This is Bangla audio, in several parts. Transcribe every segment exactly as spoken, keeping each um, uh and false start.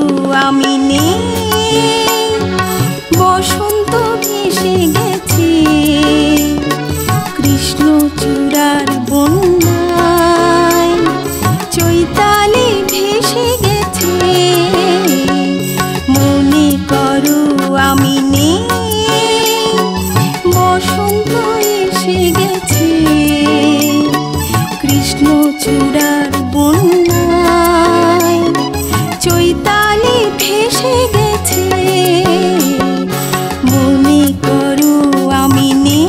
আমি নেই, বসন্ত ভেসে গেছে কৃষ্ণচূড়ার বন্যায়, চৈতালি ভেসে গেছে। মনে করো আমি নেই, বসন্ত এসে গেছে কৃষ্ণচূড়ার বন্যায়, চৈতালি ভেসে গেছে। মনে করো আমি নেই।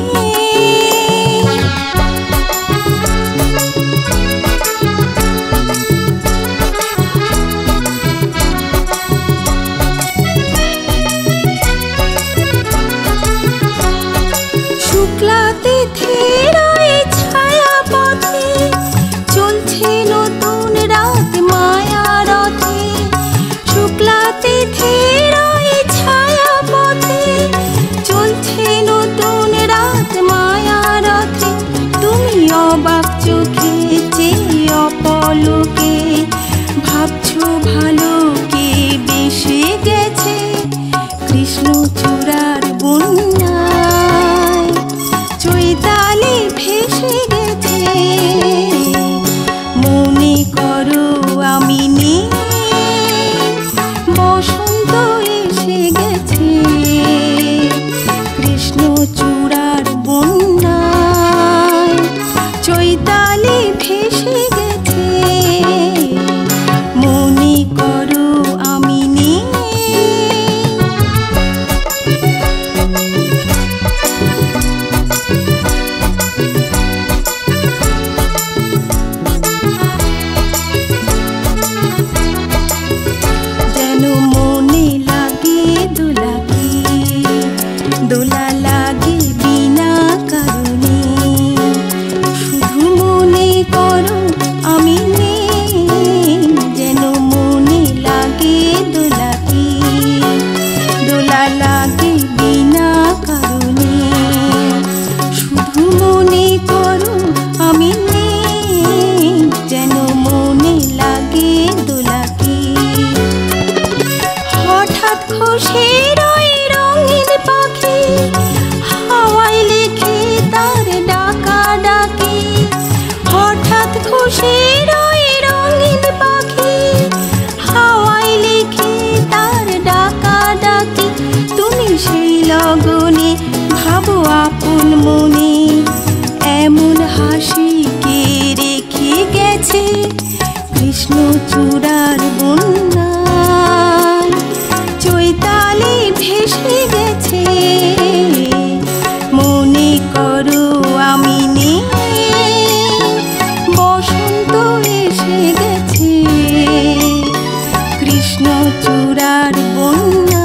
শুক্লা তিথির ওই ছায়া পথে চলছে নতুন রাত মায়া রথে। শুক্লা তিথির ওই ছায়া পথে চলছে নতুন রাত মায়া রথে। তুমি অবাক চোখে চেয়ে অপলকে ভাবছো ভালো কে বেসে গেছে কৃষ্ণচূড়ার বন্যায়, চৈতালি ভেসে গেছে। মনে করো আমি নেই, বসন্ত এসে গেছে কৃষ্ণচূড়ার বন্যায়, চৈতালি ভেসে গেছে। মনে করো আমি নেই। যেন মনে লাগে দোলাকে, দোলা লাগে বিনা কারণে। শুধু মনে করো আমি নেই, যেন মনে লাগে দোলাকে, দোলা লাগে বিনা কারণে। শুধু মনে করো আমি নেই, যেন মনে লাগে দোলাকে। হঠাৎ খুশির ওই রঙিন পাখি হাওয়ায় লিখে তার ডাকা ডাকি। হঠাৎ খুশির ওই রঙিন পাখি হাওয়ায় লিখে তার ডাকা ডাকি। তুমি সেই লগনে ভাবো আপন মনে, এমন হাসি কে রেখে গেছে কৃষ্ণচূড়ার বন্যায়, চৈতালি ভেসে গেছে। মনে করো আমি নেই, বসন্ত এসে গেছে কৃষ্ণচূড়ার বন্যায়।